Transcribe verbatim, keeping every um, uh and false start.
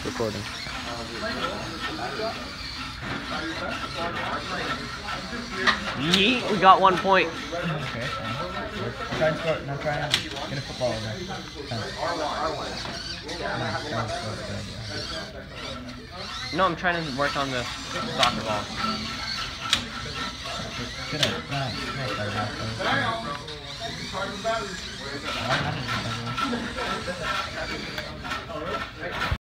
recording. Yeet, we got one point. Okay, try and score. Now try and get a football in there. No, I'm trying to work on the soccer ball. Good. Nice. Nice.